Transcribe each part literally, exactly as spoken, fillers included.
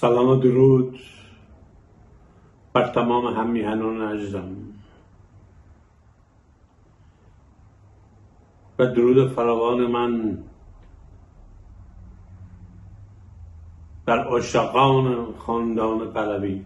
سلام و درود بر تمام هم‌میهنان عزیزم و درود فراوان من بر عاشقان خاندان پهلوی.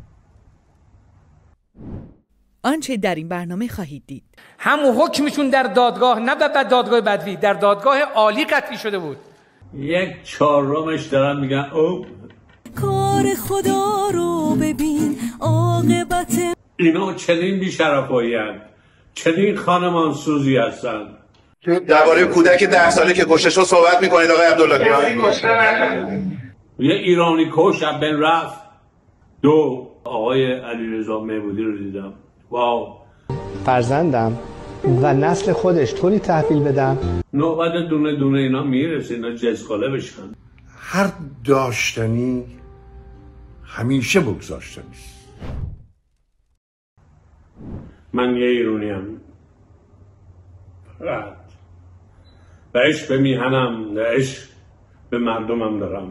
آنچه در این برنامه خواهید دید: همون حکمشون در دادگاه، نه در دادگاه بدوی، در دادگاه عالی قطعی شده بود. یک چهارمش دارن میگن او کار خدا رو ببین عاقبت. اینا چنین بی‌شرفایی هستند، چنین خانمانسوزی هستند. درباره کودک ده ساله که کشته شد صحبت میکنید آقای عبدالله؟ یه ایرانی کش از بین رفت. دو، آقای علیرضا مهمودی رو دیدم. واو. فرزندم و نسل خودش طوری تحویل بدم نوبت دونه دونه اینا میرسه، اینا جزخاله بشن. هر داشتنی همیشه بگذاشتنی. من یه ایرونیم فقط و عشق به میهنم و عشق به مردمم دارم.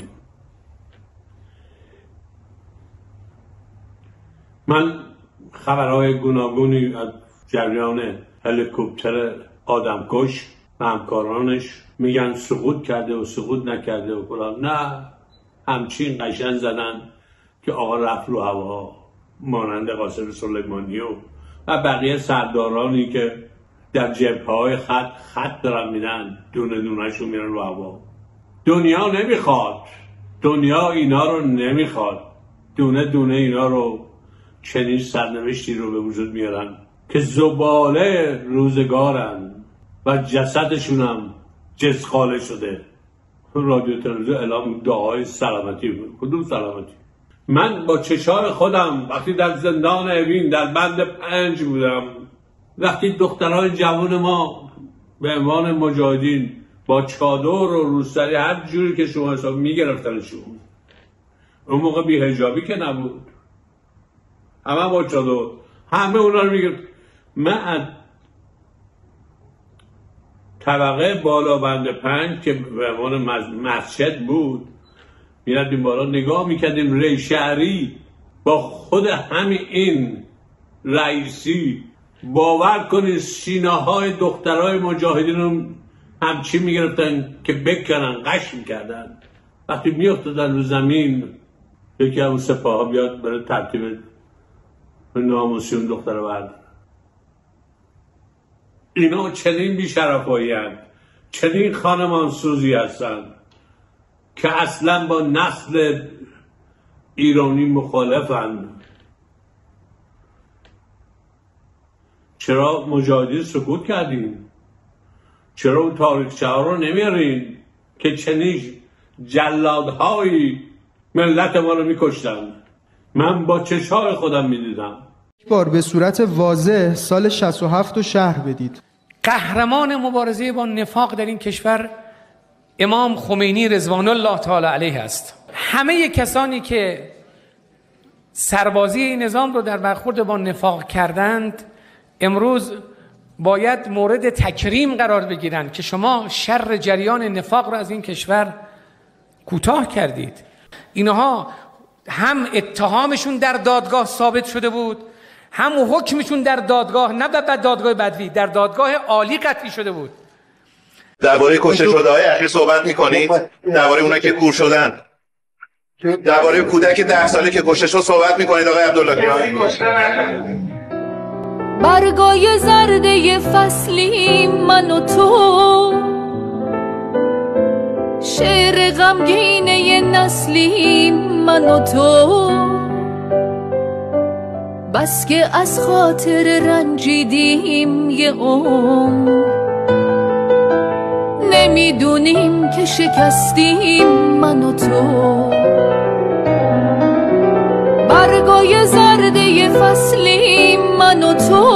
من خبرهای گوناگونی از جریان هلیکوپتر آدمکش و همکارانش میگن سقوط کرده و سقوط نکرده و فلان. نه، همچین قشنگ زدن که آقا رفت رو هوا، مانند قاسم سلیمانی و و بقیه سردارانی که در جبهه‌های خط خط دارن میدن، دونه دونه‌شون میرن رو هوا. دنیا نمیخواد، دنیا اینا رو nemiخواد. دونه دونه اینا رو چنین سرنوشتی رو به وجود میارن که زباله روزگارن و جسدشون هم جزخاله شده. رادیو تلویزیون اعلام دعای سلامتی بود. کدوم سلامتی؟ من با چشای خودم وقتی در زندان اوین در بند پنج بودم، وقتی دخترای جوان ما به عنوان مجاهدین با چادر و روسری هر جوری که شما حساب میگرفتنشون، اون موقع بی‌حجابی که نبود، همه با چادر، همه اونا رو میگرفت. من از طبقه بالا بند پنج که به عنوان مسجد بود میرفتیم بالا، نگاه میکردیم ری شهری با خود همین این رئیسی، باور کنید سینه های دخترهای مجاهدین رو همچی میگرفتن که بکنن، قش میکردن. وقتی میافتادن رو زمین یکی همون سپاه ها بیاد برای ترتیب ناموسی اون دختر برد. اینا چنین بی‌شرفایی هستند، چنین خانمانسوزی هستند که اصلا با نسل ایرانی مخالفند. چرا مجاهدین سکوت کردین؟ چرا اون تاریخچه ها رو نمیارین که چنین جلادهایی ملت ما رو میکشتن؟ من با چشای خودم میدیدم. یک بار به صورت واضح سال شصت و هفت رو شرح بدید. قهرمان مبارزه با نفاق در این کشور امام خمینی رضوان الله تعالی علیه است. همه کسانی که سربازی این نظام رو در برخورد با نفاق کردند امروز باید مورد تکریم قرار بگیرند که شما شر جریان نفاق رو از این کشور کوتاه کردید. اینها هم اتهامشون در دادگاه ثابت شده بود، هم حکمشون در دادگاه، نه در دادگاه بدوی، در دادگاه عالی قطعی شده بود. درباره کشته شده های اخیر صحبت میکنید؟ درباره اونا که کور شدن؟ درباره کودک ده ساله که کشته شد صحبت میکنید آقای عبدالله؟ برگای زرده فصلی من و تو، شعر غمگینه نسلی من و تو، بس که از خاطر رنجیدیم یه عمر، نمیدونیم که شکستیم من و تو. برگای زرده فصلی من و تو،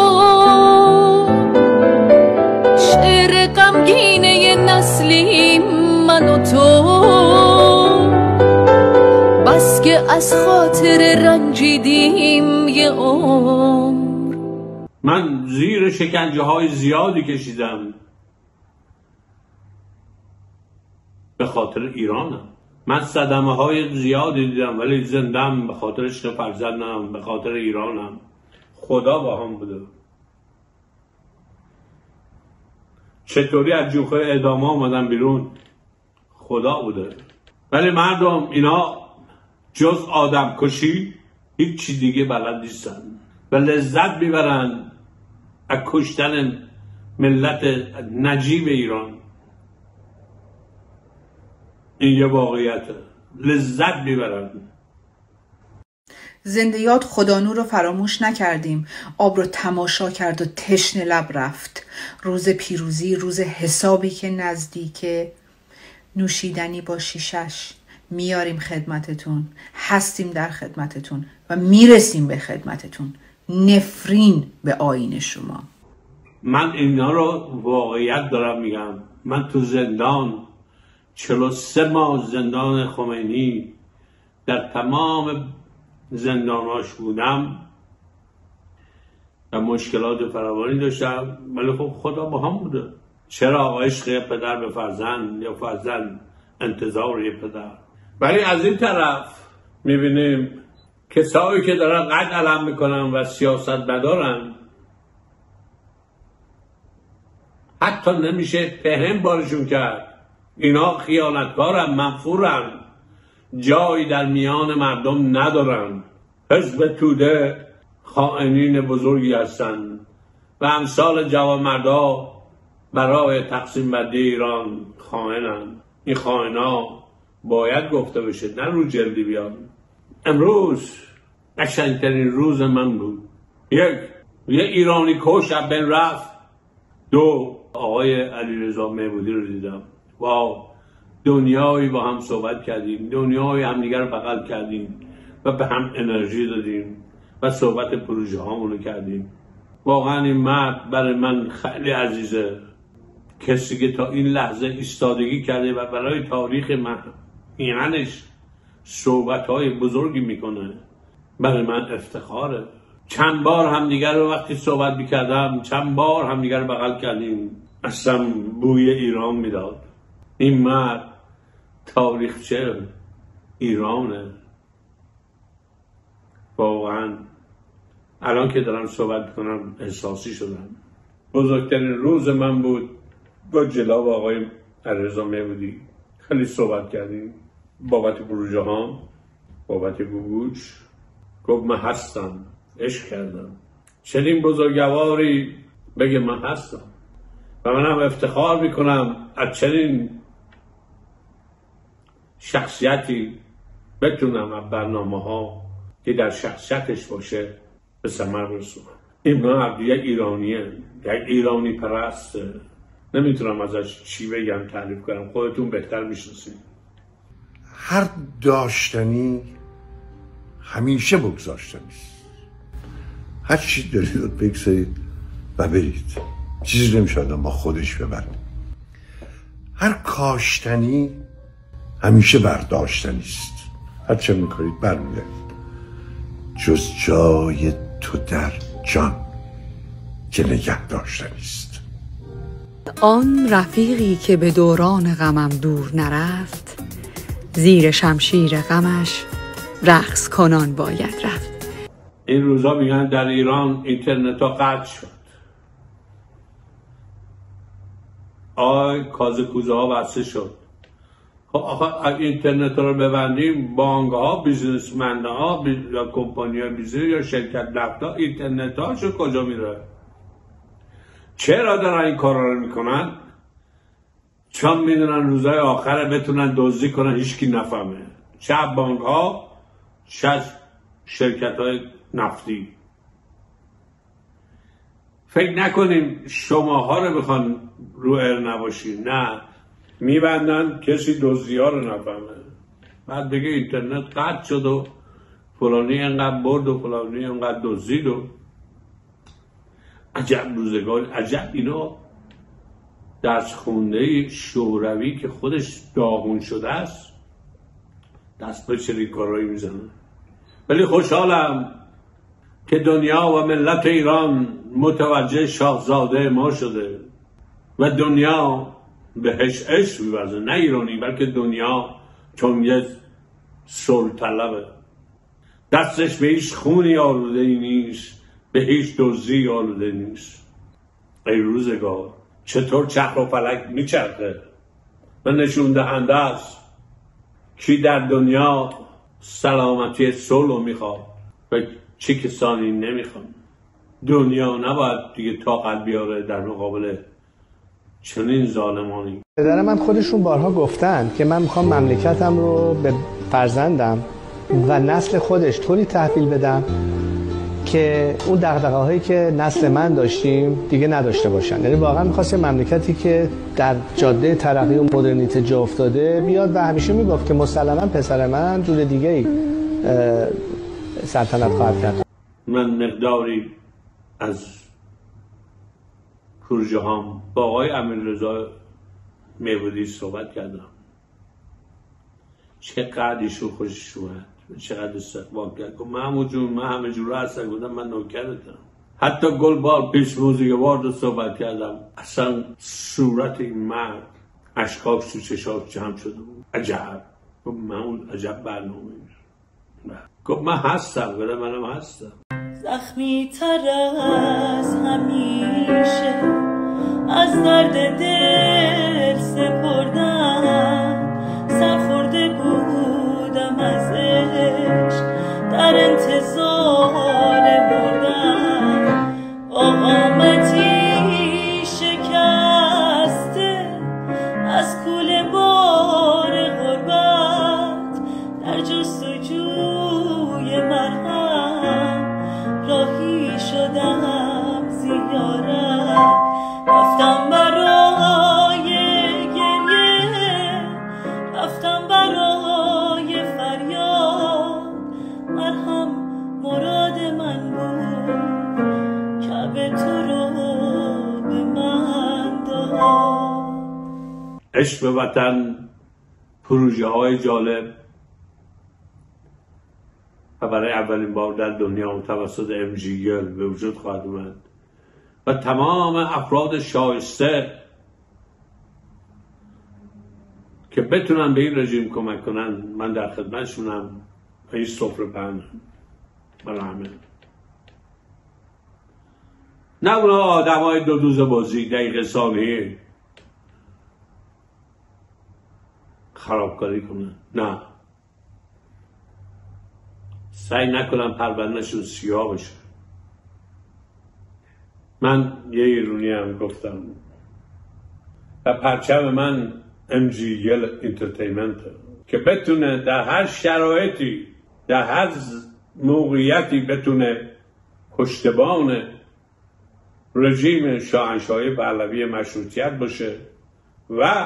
شعر غمگینه نسلی من و تو، بس که از خاطر رنجیدیم یه عمر. من زیر شکنجه های زیادی کشیدم به خاطر ایرانم. من صدمه های زیادی دیدم ولی زندم به خاطر عشق فرزندم، به خاطر ایرانم. خدا با هم بوده. چطوری از جوخه اعدام آمدن بیرون؟ خدا بوده. ولی مردم اینا جز آدم کشی هیچ چی دیگه بلد نیستن و لذت میبرن از کشتن ملت نجیب ایران. این یه واقعیته، لذت میبرن. زندیات خدانو رو فراموش نکردیم. آب رو تماشا کرد و تشنه لب رفت. روز پیروزی، روز حسابی که نزدیکه، نوشیدنی با شیشش میاریم خدمتتون، هستیم در خدمتتون و میرسیم به خدمتتون. نفرین به آیین شما. من اینا رو واقعیت دارم میگم. من تو زندان چهل و سه ماه زندان خمینی در تمام زنداناش بودم و مشکلات فراوانی داشتم، ولی خب خدا با هم بوده. چرا عشق پدر به فرزند یا فرزند انتظار یه پدر. ولی از این طرف میبینیم کسایی که دارن قد علم میکنن و سیاست ندارن، حتی نمیشه پهن بارشون کرد. اینا خیانتکارن، منفورن، جایی در میان مردم ندارن. حزب توده خائنین بزرگی هستن و امثال جوانمردا برای تقسیم بندی ایران خائنن. این خائنا باید گفته بشه، نه رو جلدی بیان. امروز قشنگترین روز من بود. یک یه ایرانی کش از بین رفت. دو آقای علیرضا مهمودی رو دیدم. واو، دنیایی با هم صحبت کردیم، دنیایی همدیگر رو بغل کردیم و به هم انرژی دادیم و صحبت پروژه هامونو کردیم. واقعا این مرد برای من خیلی عزیزه. کسی که تا این لحظه ایستادگی کرده و برای تاریخ من اینش صحبت های بزرگی میکنه، برای من افتخاره. چند بار همدیگر رو وقتی صحبت میکردم، چند بار همدیگر رو بغل کردیم، اصلا بوی ایران میداد. این مرد تاریخچه ایرانه. واقعا الان که دارم صحبت کنم احساسی شدم. بزرگترین روز من بود با جناب آقای علیرضا مهمودی. خیلی صحبت کردیم بابت پروژه ها، بابت گوگوچ. گفت من هستم، عشق کردم. چنین بزرگواری بگه من هستم و منم افتخار میکنم از چنین شخصیتی بتونم از برنامه ها که در شخصیتش باشه به ثمر برسونم. این مرد یک ایرانیه، یک ایرانی پرسته. نمیتونم ازش چی بگم، تعریف کنم، خودتون بهتر میشناسید. هر داشتنی همیشه بگذاشتنی است. هر چی دارید رو بگذارید و برید، چیزی نمیشه آدم با خودش ببره. هر کاشتنی همیشه برداشتنی است. هر چه میکنید برمیدارید، جز جای تو در جان که نگه داشتنی است. آن رفیقی که به دوران غمم دور نرفت، زیر شمشیر غمش رقص کنان باید رفت. این روزا میگن در ایران اینترنت ها قطع شد. آی کازه کوزه ها بسته شد. خب آخه اینترنت رو ببندیم، بانک ها، بیزنسمن ها یا کمپانی ها بیزنس یا شرکت نفت ها اینترنت هاشو کجا میره؟ چرا دارن این کارا رو میکنن؟ چون میدونن روزای آخر بتونن دزدی کنن، هیچکی نفهمه. چه بانک ها، چه شرکت های نفتی. فکر نکنیم شماها رو بخوان رو ار نباشین، نه، میبندن کسی دزدی ها رو نفهمه. بعد بگه اینترنت قطع شد و فلانی انقدر برد و فلانی انقدر دزدید و عجب روزگار. عجب اینا درس خونده شوروی که خودش داغون شده است دست به چنین کارهایی میزنه. ولی خوشحالم که دنیا و ملت ایران متوجه شاهزاده ما شده و دنیا بهش عشق می‌ورزه. نه ایرانی بلکه دنیا چون یه صلح طلبه، دستش به هیچ خونی آلوده ای نیست، به هیچ دزدی آلوده نیست. ای روزگار چطور چرخ و فلک میچرخه و نشون دهنده است کی در دنیا سلامتی صلح میخواد و چه کسانی نمیخواد. دنیا نباید دیگه طاقت بیاره در مقابل چنین ظالمانی. پدر من خودشون بارها گفتن که من میخوام مملکتم رو به فرزندم و نسل خودش طوری تحویل بدم که اون دغدغه هایی که نسل من داشتیم دیگه نداشته باشن. یعنی واقعا می‌خواست مملکتی که در جاده ترقی و مدرنیته جا افتاده بیاد و همیشه میگفت که مسلما پسر من جور دیگه ای سلطنت خواهد کرد. من مقداری از پروژه هام با آقای امیررضا میبودی صحبت کردم. چقدر ایشون خوشش اومد، چقدر استقبال کرد. گفت محمود جون من همه جور هستم. گفتم من نوکرتم. حتی گلبال پیش موزیگوارد رو صحبت کردم. اصلا صورت این مرد اشکاش تو چشاش جمع شده بود. عجب. گفت محمود عجب برنامه. گفت من هستم. گفتم منم هستم. زخمی تر از همیشه از درد دل سپردم، سرخورده بودم از عشق در انتظار مردم، آقامتی شکسته از کوله بار غربت در جستجوی مرهم راهی شدم زیارت، رفتم برای گریه، رفتم برای فریاد، مرهم مراد من بود که تو رو به من داد. عشق به وطن پروژه های جالب و برای اولین بار در دنیا توسط ام جی گل به وجود خواهد اومد و تمام افراد شایسته که بتونن به این رژیم کمک کنن من در خدمتشونم. این سفره پهن برای همه، نه اونا آدم های دو دوز بازی دقیقه ثانیه خرابکاری کنن. نه، سعی نکنم پروندهشون سیاه بشه. من یه ایرونی هم گفتم و پرچم من ام جی گل انترتینمنت که بتونه در هر شرایطی در هر موقعیتی بتونه پشتبان رژیم شاهنشاهی پهلوی مشروطیت باشه و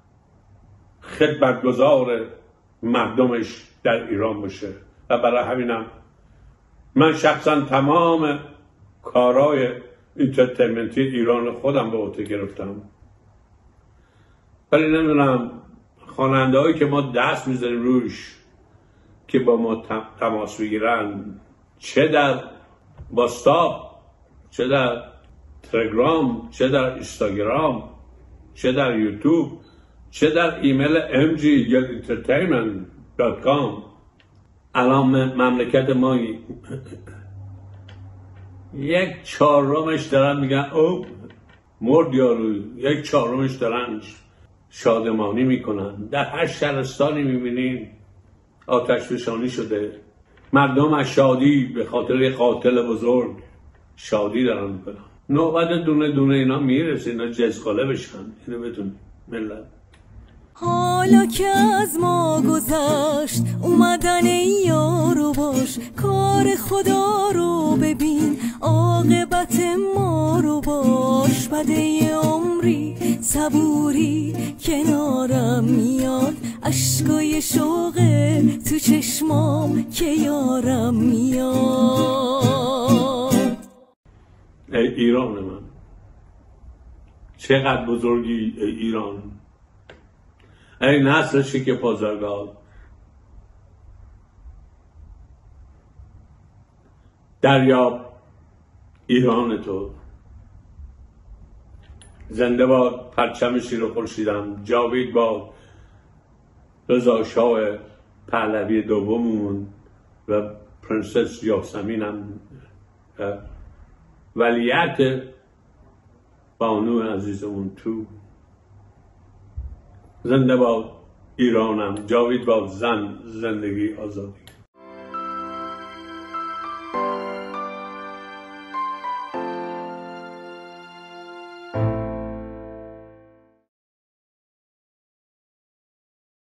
خدمتگزار مردمش در ایران باشه. و برای همینم من شخصا تمام کارهای انترتینمنتی ایران خودم به عهده گرفتم. ولی نمیدونم خواننده هایی که ما دست میذاریم روش که با ما تماس بگیرن، چه در واستاپ، چه در تلگرام، چه در اینستاگرام، چه در یوتیوب، چه در ایمیل ام جی گل انترتینمنت دات کام، الان مملکت ما یک چهارمش دارن میگن او مرد یارو، یک چهارمش دارن شادمانی میکنن. در هر شهرستانی میبینین آتش فشانی شده. مردم از شادی به خاطر قاتل بزرگ شادی دارن میکنن. نوبت دونه دونه اینا میرسه، اینا جزخاله بشن. اینو بدون ملت حالا که از ما گذشت اومدن یارو باش، کار خدا رو ببین عاقبت ما رو باش، بده عمری صبوری کنارم میاد، اشکای شوقه تو چشمام که یارم میاد. ای ایران من، چقدر بزرگی ای ایران، ای نسل شیک پازرگاه، دریاب ایران تو. زنده باد پرچم شیر و خورشیدم، جاوید باد رضا شاه پهلوی دوممون و پرنسس یاسمین هم ولیعت بانو عزیزمون تو. زنده باد ایرانم، جاوید باد زن، زندگی آزادی.